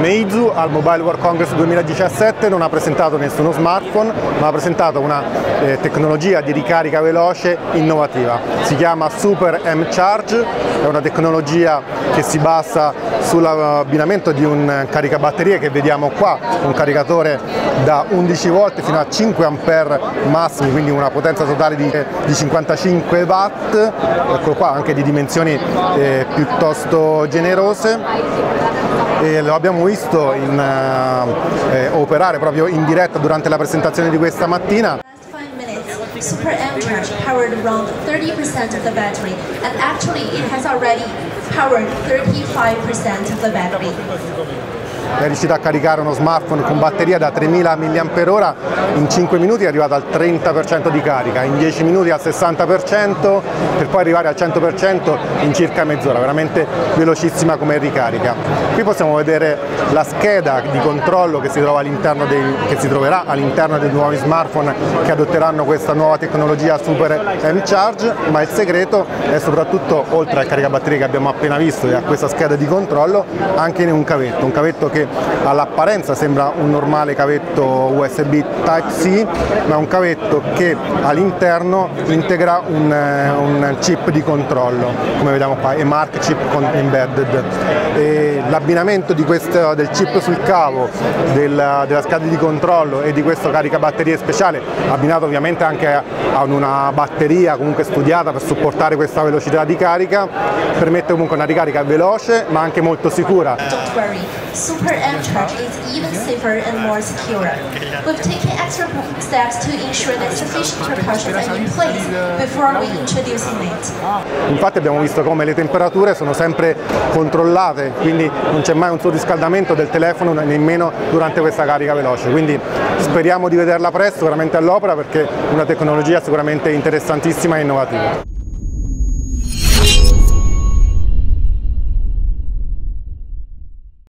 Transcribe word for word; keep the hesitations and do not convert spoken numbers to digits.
Meizu al Mobile World Congress duemiladiciassette non ha presentato nessuno smartphone, ma ha presentato una eh, tecnologia di ricarica veloce innovativa. Si chiama Super M-Charge, è una tecnologia che si basa sull'abbinamento di un caricabatterie che vediamo qua, un caricatore da undici volt fino a cinque ampere massimi, quindi una potenza totale di, di cinquantacinque watt, ecco qua, anche di dimensioni eh, piuttosto generose. E lo abbiamo visto in, eh, operare proprio in diretta durante la presentazione di questa mattina. Super M-Charge powered around thirty percent of the battery, and actually it has already powered thirty-five percent of the battery. È riuscito a caricare uno smartphone con batteria da tremila milliamperi orari, in cinque minuti è arrivato al trenta per cento di carica, in dieci minuti al sessanta per cento, per poi arrivare al cento per cento in circa mezz'ora, veramente velocissima come ricarica. Qui possiamo vedere la scheda di controllo che si, trova all'interno dei, che si troverà all'interno dei nuovi smartphone che adotteranno questa nuova tecnologia Super M-Charge, ma il segreto è soprattutto, oltre al caricabatterie che abbiamo appena visto e a questa scheda di controllo, anche in un cavetto, un cavetto che all'apparenza sembra un normale cavetto U S B Type-C, ma è un cavetto che all'interno integra un, un chip di controllo, come vediamo qua, e Mark Chip Embedded. L'abbinamento di questo, del chip sul cavo, della, della scheda di controllo e di questo caricabatterie speciale, abbinato ovviamente anche a, a una batteria comunque studiata per supportare questa velocità di carica, permette comunque una ricarica veloce ma anche molto sicura. Don't worry. Super M-Charge is even safer and more secure. We've taken extra steps to ensure that sufficient precautions are in place before we introducing it. Infatti abbiamo visto come le temperature sono sempre controllate, quindi non c'è mai un surriscaldamento del telefono nemmeno durante questa carica veloce, quindi speriamo di vederla presto veramente all'opera, perché è una tecnologia sicuramente interessantissima e innovativa.